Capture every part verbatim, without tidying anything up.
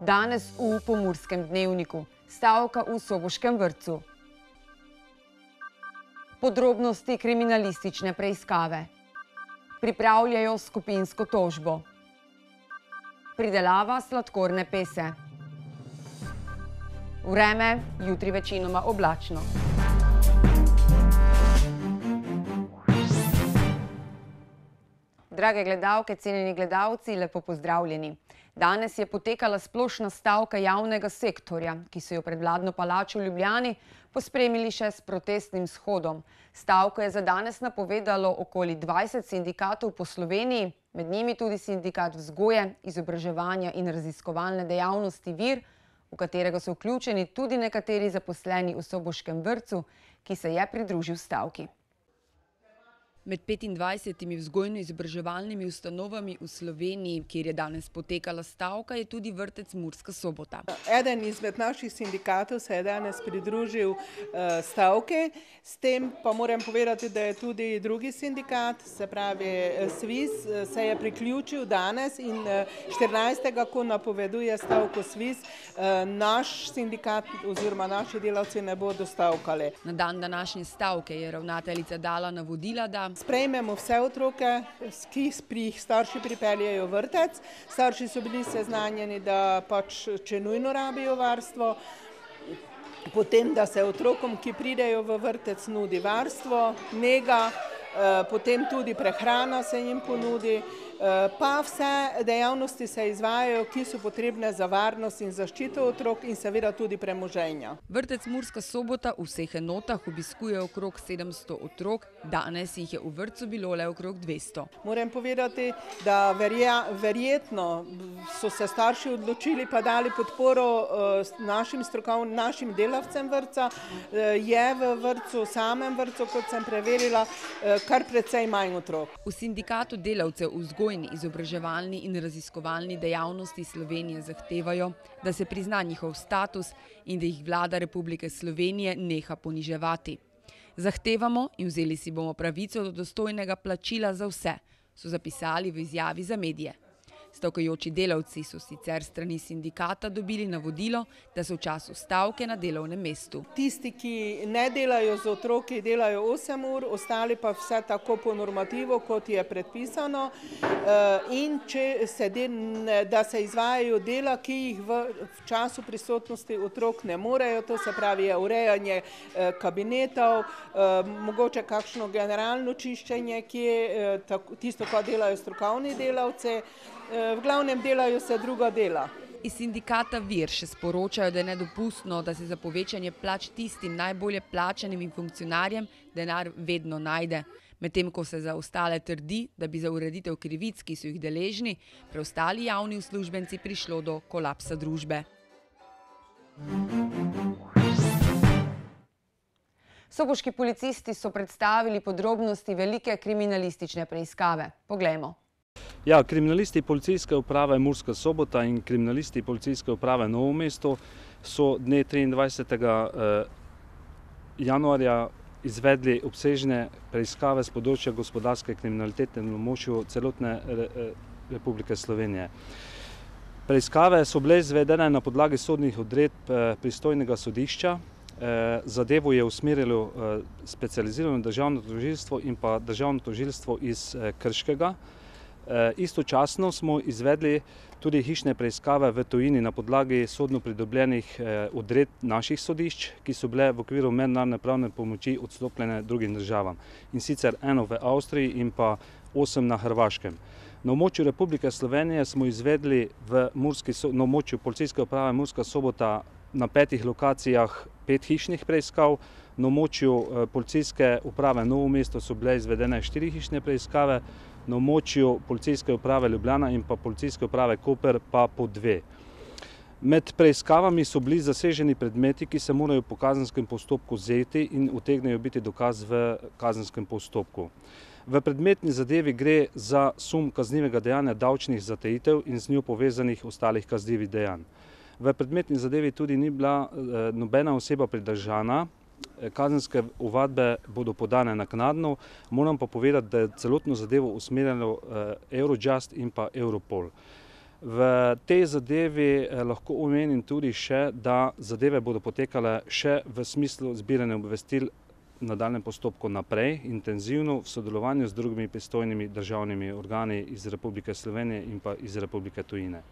Danes v Pomurskem dnevniku. Stavka v Soboškem vrtcu. Podrobnosti kriminalistične preiskave. Pripravljajo skupinsko tožbo. Pridelava sladkorne pese. Vreme, jutri večinoma oblačno. Drage gledalke, cenjeni gledalci, lepo pozdravljeni. Danes je potekala splošna stavka javnega sektorja, ki so jo pred vladno palačo v Ljubljani pospremili še s protestnim shodom. Stavko je za danes napovedalo okoli dvajset sindikatov po Sloveniji, med njimi tudi sindikat vzgoje, izobraževanja in raziskovalne dejavnosti Vir, v katerega so vključeni tudi nekateri zaposleni v Soboškem vrtcu, ki se je pridružil stavki. Med petindvajsetimi vzgojno-izobraževalnimi ustanovami v Sloveniji, kjer je danes potekala stavka, je tudi vrtec Murska Sobota. Eden izmed naših sindikatov se je danes pridružil stavke, s tem pa moram povedati, da je tudi drugi sindikat, se pravi SVIZ, se je priključil danes in štirinajstega, ko napoveduje stavko SVIZ, naš sindikat oziroma naši delavci ne bodo stavkali. Na dan današnje stavke je ravnateljica dala navodila, da sprejmemo vse otroke, ki jih starši pripeljejo v vrtec. Starši so bili seznanjeni, da pač, če nujno rabijo varstvo, potem, da se otrokom, ki pridejo v vrtec, nudi varstvo, nega, potem tudi prehrana se jim ponudi, pa vse dejavnosti se izvajajo, ki so potrebne za varnost in zaščito otrok in seveda tudi premoženja. Vrtec Murska Sobota v vseh enotah obiskuje okrog sedemsto otrok, danes jih je v vrtcu bilo le okrog dvesto. Moram povedati, da verjetno so se starši odločili pa dali podporo našim strokovnim, našim delavcem vrtca. Je v vrtcu, samem vrtcu, kot sem preverila, kar precej manj otrok. V sindikatu delavcev vzgoje izobraževalni in raziskovalni dejavnosti Slovenije zahtevajo, da se prizna njihov status in da jih vlada Republike Slovenije neha poniževati. Zahtevamo in vzeli si bomo pravico do dostojnega plačila za vse, so zapisali v izjavi za medije. Stavkajoči delavci so sicer strani sindikata dobili navodilo, da so v času stavke na delovnem mestu. Tisti, ki ne delajo z otroki, delajo osem ur, ostali pa vse tako po normativu, kot je predpisano. In če se, da se izvajajo dela, ki jih v času prisotnosti otrok ne morejo, to se pravi je urejanje kabinetov, mogoče kakšno generalno čiščenje, ki je tisto, kar delajo strokovni delavci. V glavnem delajo se druga dela. Iz sindikata Vir še sporočajo, da je nedopustno, da se za povečanje plač tistim najbolje plačanim in funkcionarjem denar vedno najde. Medtem ko se za ostale trdi, da bi za ureditev krivic, ki so jih deležni, preostali javni uslužbenci prišlo do kolapsa družbe. Soboški policisti so predstavili podrobnosti velike kriminalistične preiskave. Poglejmo. Ja, kriminalisti policijske uprave Murska Sobota in kriminalisti policijske uprave Novo mesto so dne triindvajsetega januarja izvedli obsežne preiskave z področja gospodarske kriminalitete na območju celotne Republike Slovenije. Preiskave so bile izvedene na podlagi sodnih odredb pristojnega sodišča. Zadevo je usmerilo specializirano državno tožilstvo in pa državno tožilstvo iz Krškega. Istočasno smo izvedli tudi hišne preiskave v tujini na podlagi sodno pridobljenih odredb naših sodišč, ki so bile v okviru mednarodne pravne pomoči odstopljene drugim državam. In sicer eno v Avstriji in pa osem na Hrvaškem. Na območju Republike Slovenije smo izvedli v Murski, na območju policijske uprave Murska Sobota na petih lokacijah pet hišnih preiskav. Na območju policijske uprave Novo mesto so bile izvedene štiri hišne preiskave, na območju policijske uprave Ljubljana in pa policijske uprave Koper pa po dve. Med preiskavami so bili zaseženi predmeti, ki se morajo po kazenskem postopku vzeti in utegnejo biti dokaz v kazenskem postopku. V predmetni zadevi gre za sum kaznivega dejanja davčnih zatajitev in z njo povezanih ostalih kaznivih dejanj. V predmetni zadevi tudi ni bila nobena oseba pridržana. Kazenske ovadbe bodo podane naknadno, moram pa povedati, da je celotno zadevo usmerjalo Eurojust in pa Europol. V tej zadevi lahko omenim tudi še, da zadeve bodo potekale še v smislu zbiranja obvestil v nadaljnjem postopku naprej, intenzivno, v sodelovanju z drugimi pristojnimi državnimi organi iz Republike Slovenije in pa iz Republike tujine.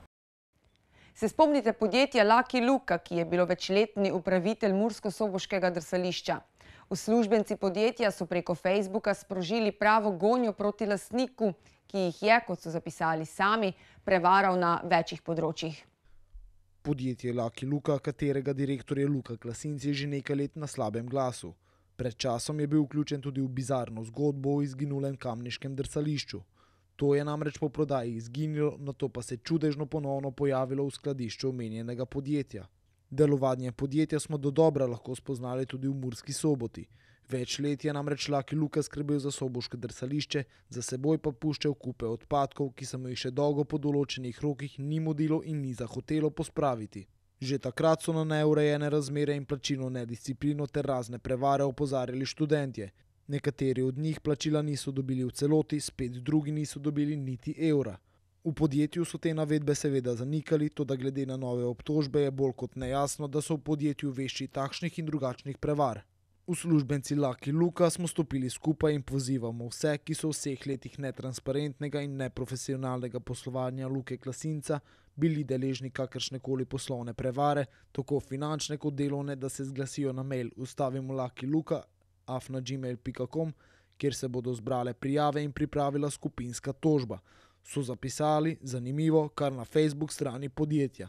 Se spomnite podjetja Lucky Luka, ki je bilo večletni upravitelj murskosoboškega drsališča? Uslužbenci podjetja so preko Facebooka sprožili pravo gonjo proti lastniku, ki jih je, kot so zapisali sami, prevaral na večjih področjih. Podjetje Lucky Luka, katerega direktor je Luka Klasinc, je že nekaj let na slabem glasu. Pred časom je bil vključen tudi v bizarno zgodbo o izginulem kamniškem drsališču. To je namreč po prodaji izginilo, nato pa se čudežno ponovno pojavilo v skladišču omenjenega podjetja. Delovanje podjetja smo dodobra lahko spoznali tudi v Murski Soboti. Več let je namreč Lucky Luka skrbel za soboško drsališče, za seboj pa puščal kupe odpadkov, ki se mu jih še dolgo po določenih rokih ni mudilo in ni zahotelo pospraviti. Že takrat so na neurejene razmere in plačilno nedisciplino ter razne prevare opozarjali študentje. Nekateri od njih plačila niso dobili v celoti, spet drugi niso dobili niti evra. V podjetju so te navedbe seveda zanikali, toda glede na nove obtožbe je bolj kot nejasno, da so v podjetju vešči takšnih in drugačnih prevar. Uslužbenci Lucky Luka smo stopili skupaj in pozivamo vse, ki so v vseh letih netransparentnega in neprofesionalnega poslovanja Luke Klasinca bili deležni kakršnekoli poslovne prevare, tako finančne kot delovne, da se zglasijo na mail ustavimo Lucky Luka afna gmail pika com, kjer se bodo zbrale prijave in pripravila skupinska tožba. So zapisali, zanimivo, kar na Facebook strani podjetja.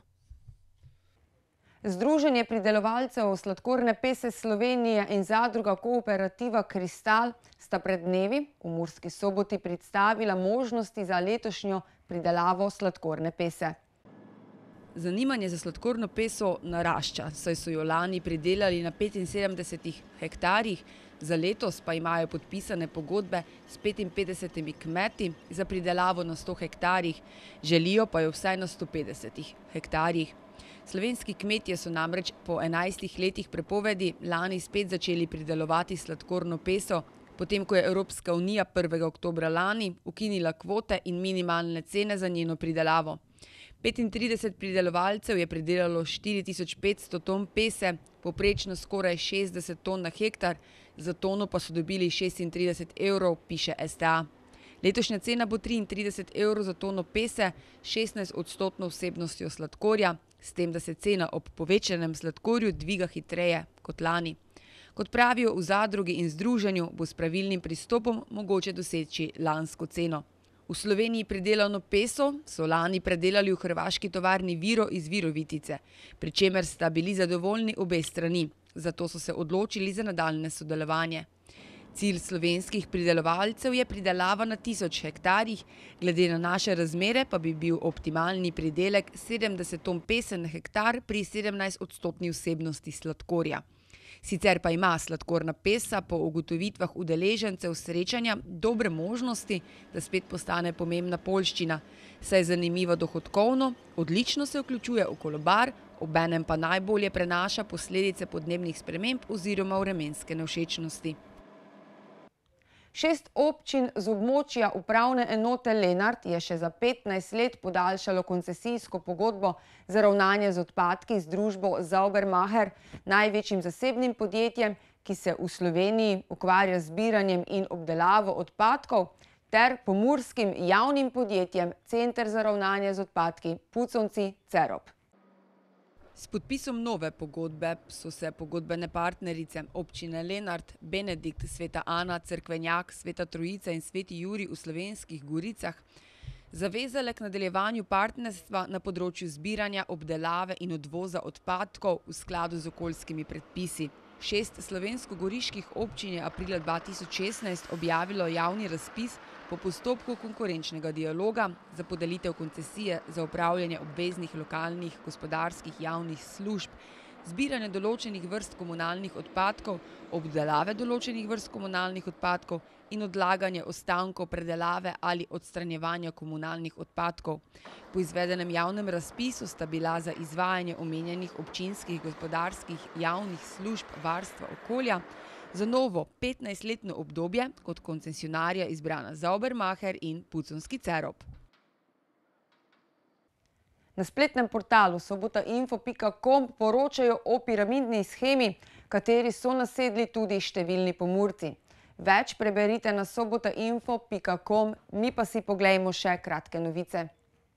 Združenje pridelovalcev sladkorne pese Slovenije in zadruga Kooperativa Kristal sta pred dnevi v Murski Soboti predstavila možnosti za letošnjo pridelavo sladkorne pese. Zanimanje za sladkorno peso narašča, saj so jo lani pridelali na petinsedemdesetih hektarjih, za letos pa imajo podpisane pogodbe s petinpetdesetimi kmeti za pridelavo na sto hektarjih, želijo pa jo vsaj na sto petdesetih hektarjih. Slovenski kmetje so namreč po enajstih letih prepovedi lani spet začeli pridelovati sladkorno peso, potem ko je Evropska unija prvega oktobra lani ukinila kvote in minimalne cene za njeno pridelavo. petintrideset pridelovalcev je pridelalo štiri tisoč petsto ton pese, povprečno skoraj šestdeset ton na hektar, za tono pa so dobili šestintrideset evrov, piše S T A. Letošnja cena bo triintrideset evrov za tono pese, šestnajst odstotno vsebnostjo sladkorja, s tem, da se cena ob povečanem sladkorju dviga hitreje kot lani. Kot pravijo v zadrugi in združenju, bo s pravilnim pristopom mogoče doseči lansko ceno. V Sloveniji pridelano peso so lani predelali v hrvaški tovarni Viro iz Virovitice, pri čemer sta bili zadovoljni obe strani, zato so se odločili za nadaljnje sodelovanje. Cilj slovenskih pridelovalcev je pridelava na tisoč hektarjih, glede na naše razmere pa bi bil optimalni pridelek sedemdeset ton pese na hektar pri sedemnajst odstotni vsebnosti sladkorja. Sicer pa ima sladkorna pesa po ugotovitvah udeležencev srečanja dobre možnosti, da spet postane pomembna poljščina, saj je zanimivo dohodkovno, odlično se vključuje v kolobar, obenem pa najbolje prenaša posledice podnebnih sprememb oziroma vremenske nevšečnosti. Šest občin z območja upravne enote Lenart je še za petnajst let podaljšalo koncesijsko pogodbo za ravnanje z odpadki z družbo Saubermacher, največjim zasebnim podjetjem, ki se v Sloveniji ukvarja z zbiranjem in obdelavo odpadkov, ter pomurskim javnim podjetjem Center za ravnanje z odpadki Puconci Cerop. S podpisom nove pogodbe so se pogodbene partnerice občine Lenart, Benedikt, Sveta Ana, Cerkvenjak, Sveta Trojica in Sveti Jurij v Slovenskih Goricah zavezale k nadaljevanju partnerstva na področju zbiranja, obdelave in odvoza odpadkov v skladu z okoljskimi predpisi. Šest slovensko-goriških občin je aprila dva tisoč šestnajst objavilo javni razpis po postopku konkurenčnega dialoga za podelitev koncesije za upravljanje obveznih lokalnih gospodarskih javnih služb, zbiranje določenih vrst komunalnih odpadkov, obdelave določenih vrst komunalnih odpadkov in odlaganje ostankov predelave ali odstranjevanja komunalnih odpadkov. Po izvedenem javnem razpisu sta bila za izvajanje omenjenih občinskih gospodarskih javnih služb varstva okolja za novo petnajstletno obdobje kot koncesionarja izbrana Saubermacher in Puconski Cerop. Na spletnem portalu sobota info pika com poročajo o piramidni shemi, kateri so nasedli tudi številni Pomurci. Več preberite na sobota info pika com, mi pa si poglejmo še kratke novice.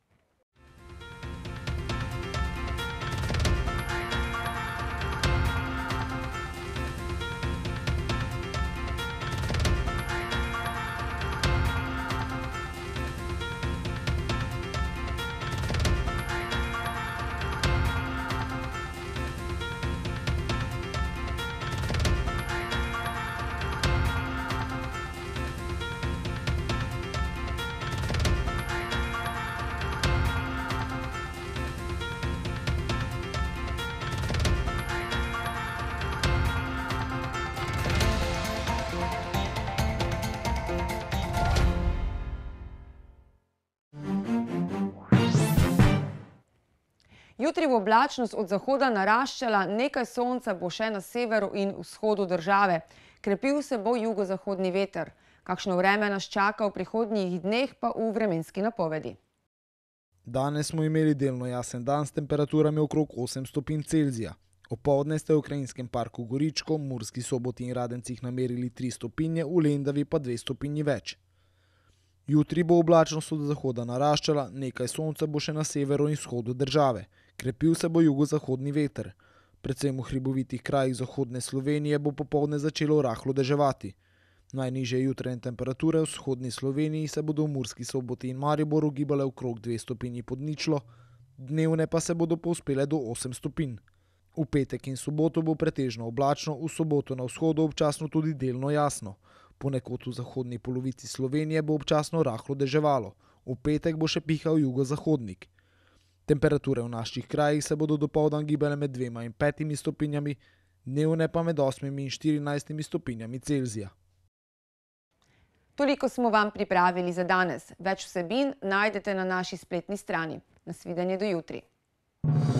Jutri bo oblačnost od zahoda naraščala, nekaj sonca bo še na severu in vzhodu države. Krepil se bo jugozahodni veter. Kakšno vreme nas čaka v prihodnjih dneh, pa v vremenski napovedi. Danes smo imeli delno jasen dan s temperaturami okrog osem stopinj Celzija. Opoldne ste v Krajinskem parku Goričko, Murski Soboti in Radencih namerili tri stopinje, v Lendavi pa dve stopinji več. Jutri bo oblačnost od zahoda naraščala, nekaj sonca bo še na severu in vzhodu države. Krepil se bo jugozahodni veter. Predvsem v hribovitih krajih zahodne Slovenije bo popoldne začelo rahlo deževati. Najnižje jutranje temperature v vzhodni Sloveniji se bodo v Murski Soboti in Mariboru gibale okrog dve stopinji pod ničlo, dnevne pa se bodo povzpele do osem stopinj. V petek in soboto bo pretežno oblačno, v soboto na vzhodu občasno tudi delno jasno. Ponekod v zahodni polovici Slovenije bo občasno rahlo deževalo. V petek bo še pihal jugozahodnik. Temperature v naših krajih se bodo dopoldan gibale med dvema in petimi stopinjami, dnevne pa med osmimi in štirinajstimi stopinjami Celzija. Toliko smo vam pripravili za danes. Več vsebin najdete na naši spletni strani. Nasvidenje do jutri.